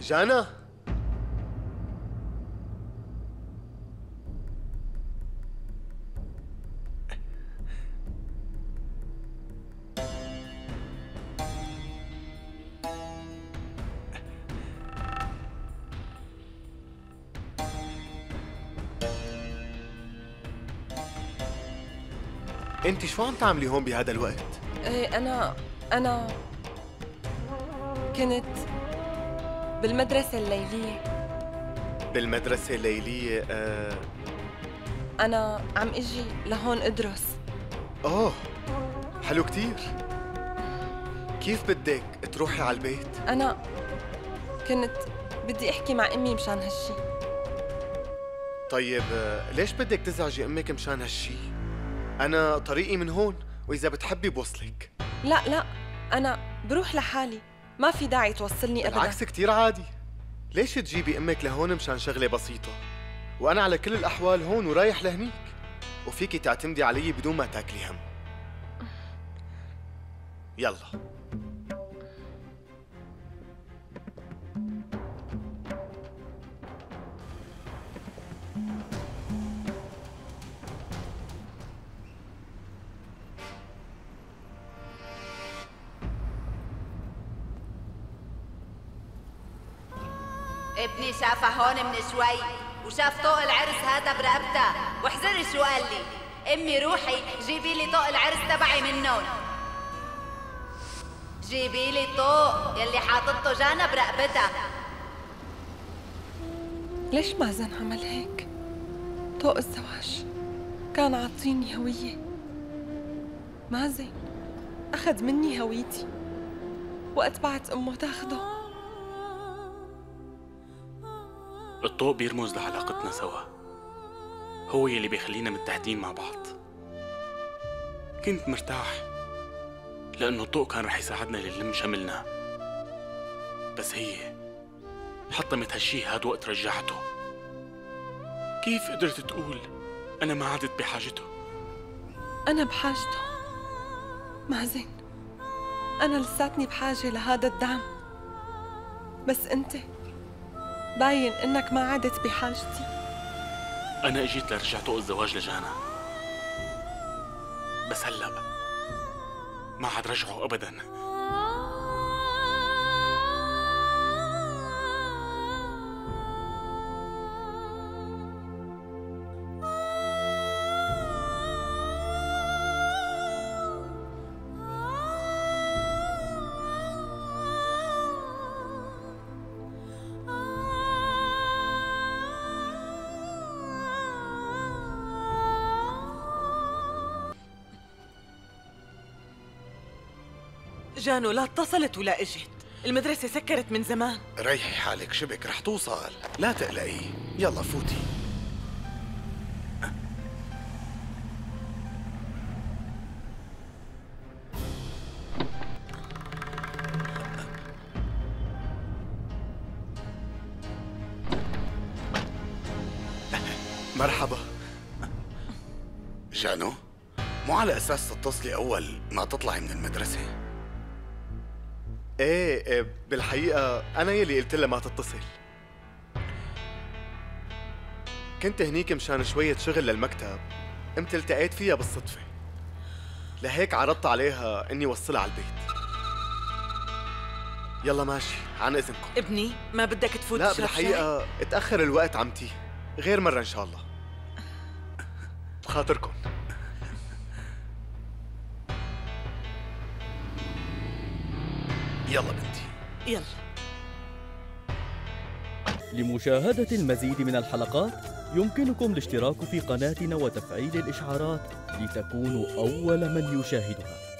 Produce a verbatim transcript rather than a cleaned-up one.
جانا، انت شو عم تعملي هون بهذا الوقت؟ ايه انا انا كنت بالمدرسة الليلية. بالمدرسة الليلية؟ آه... أنا عم إجي لهون أدرس. أوه، حلو كتير. كيف بدك تروحي على البيت؟ أنا كنت بدي أحكي مع أمي مشان هالشي. طيب ليش بدك تزعجي أمك مشان هالشي؟ أنا طريقي من هون، وإذا بتحبي بوصلك. لا لا، أنا بروح لحالي، ما في داعي توصلني أبداً. بالعكس كتير عادي. ليش تجيبي أمك لهون مشان شغلة بسيطة؟ وأنا على كل الأحوال هون ورايح لهنيك، وفيكي تعتمدي علي بدون ما تاكلي هم. يلا. ابني شافها هون من شوي وشاف طوق العرس هذا برقبتها وحزر شو قال لي. امي روحي جيبي لي طوق العرس تبعي منهم. جيبي لي الطوق يلي حاططه جانا برقبتها. ليش مازن عمل هيك؟ طوق الزواج كان عاطيني هوية. مازن أخذ مني هويتي وقت بعت أمه تاخده. الطوق بيرمز لعلاقتنا سوا، هو يلي بيخلينا متحدين مع بعض. كنت مرتاح لأنه الطوق كان رح يساعدنا لنلم شملنا، بس هي حطمت هالشي هاد وقت رجعته. كيف قدرت تقول أنا ما عدت بحاجته؟ أنا بحاجته مازن، أنا لساتني بحاجة لهذا الدعم، بس أنت باين إنك ما عدت بحاجتي. أنا إجيت لرجع طوق الزواج لجانا، بس هلأ ما عاد رجعه أبداً. جانو لا اتصلت ولا اجت، المدرسة سكرت من زمان. ريحي حالك، شبك رح توصل، لا تقلقي. يلا فوتي. مرحبا. جانو، مو على أساس تتصلي أول ما تطلعي من المدرسة؟ ايه, إيه بالحقيقة أنا يلي قلت لها ما تتصل. كنت هنيك مشان شوية شغل للمكتب، قمت التقيت فيها بالصدفة، لهيك عرضت عليها إني وصلها على البيت. يلا ماشي، عن إذنكم. ابني ما بدك تفوت لا تشرب شاي؟ بالحقيقة اتأخر الوقت عمتي، غير مرة إن شاء الله. بخاطركم. يلا بنتي يلا. لمشاهدة المزيد من الحلقات يمكنكم الاشتراك في قناتنا وتفعيل الإشعارات لتكونوا أول من يشاهدها.